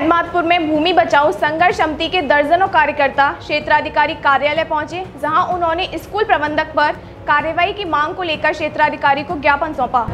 एदमातपुर में भूमि बचाओ संघर्ष समिति के दर्जनों कार्यकर्ता क्षेत्राधिकारी कार्यालय पहुंचे, जहां उन्होंने स्कूल प्रबंधक पर कार्रवाई की मांग को लेकर क्षेत्राधिकारी को ज्ञापन सौंपा।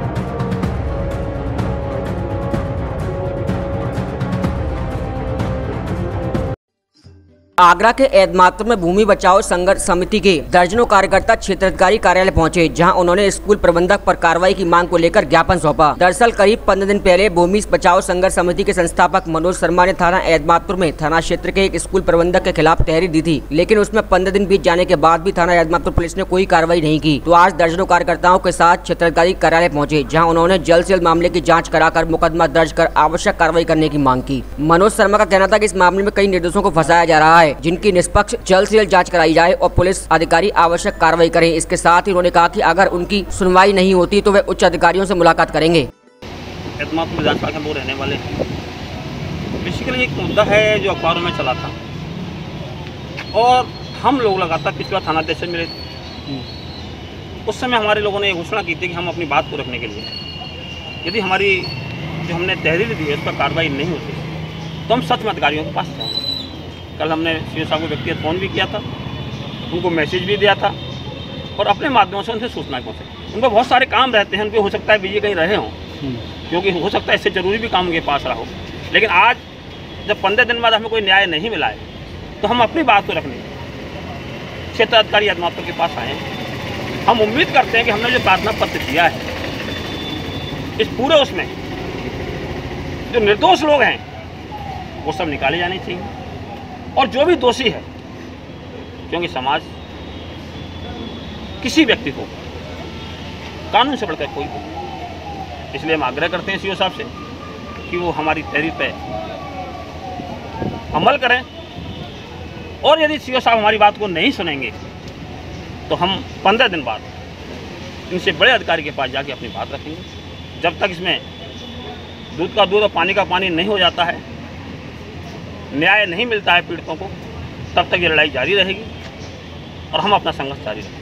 आगरा के एदमातपुर में भूमि बचाओ संघर्ष समिति के दर्जनों कार्यकर्ता क्षेत्राधिकारी कार्यालय पहुंचे, जहां उन्होंने स्कूल प्रबंधक पर कार्रवाई की मांग को लेकर ज्ञापन सौंपा। दरअसल करीब 15 दिन पहले भूमि बचाओ संघर्ष समिति के संस्थापक मनोज शर्मा ने थाना एदमातपुर में थाना क्षेत्र के एक स्कूल प्रबंधक के खिलाफ तहरीर दी थी, लेकिन उसमें 15 दिन बीत जाने के बाद भी थाना एदमातपुर पुलिस ने कोई कार्रवाई नहीं की। तो आज दर्जनों कार्यकर्ताओं के साथ क्षेत्राधिकारी कार्यालय पहुंचे, जहाँ उन्होंने जल्द से जल्द मामले की जाँच कराकर मुकदमा दर्ज कर आवश्यक कार्रवाई करने की मांग की। मनोज शर्मा का कहना था कि इस मामले में कई निर्दोषों को फंसाया जा रहा है, जिनकी निष्पक्ष जल्द से जल्द जांच कराई जाए और पुलिस अधिकारी आवश्यक कार्रवाई करें। इसके साथ ही उन्होंने कहा कि अगर उनकी सुनवाई नहीं होती तो वे उच्च अधिकारियों से मुलाकात करेंगे। एदमातपुर विधानसभा के वो रहने वाले बेसिकली एक मुद्दा है जो अखबारों में चला था और हम लोग लगातार पिछली बार थाना अध्यक्ष से मिले थे। उस समय हमारे लोगों ने ये घोषणा की थी कि हम अपनी बात को रखने के लिए यदि हमारी जो हमने तहरीर दी है उस पर कार्रवाई नहीं होती तो हम सच में अधिकारियों के पास जाएंगे। कल हमने सीओ साहब को व्यक्तिगत फ़ोन भी किया था, उनको मैसेज भी दिया था और अपने माध्यमों से उनसे सूचना पहुँचे। उनके बहुत सारे काम रहते हैं, उनको हो सकता है बिजी कहीं रहे हों, क्योंकि हो सकता है इससे ज़रूरी भी काम उनके पास रहा हो। लेकिन आज जब 15 दिन बाद हमें कोई न्याय नहीं मिला है तो हम अपनी बात को रखने क्षेत्राधिकारी एदमातपुर के पास आए हैं। हम उम्मीद करते हैं कि हमने जो प्रार्थना पत्र दिया है इस पूरे उसमें जो निर्दोष लोग हैं वो सब निकाले जाने चाहिए और जो भी दोषी है, क्योंकि समाज किसी व्यक्ति को कानून से बढ़कर कोई नहीं, इसलिए हम आग्रह करते हैं सीओ साहब से कि वो हमारी तहरीर पे अमल करें और यदि सीओ साहब हमारी बात को नहीं सुनेंगे तो हम 15 दिन बाद इनसे बड़े अधिकारी के पास जाके अपनी बात रखेंगे। जब तक इसमें दूध का दूध और पानी का पानी नहीं हो जाता है, न्याय नहीं मिलता है पीड़ितों को, तब तक ये लड़ाई जारी रहेगी और हम अपना संघर्ष जारी रखेंगे।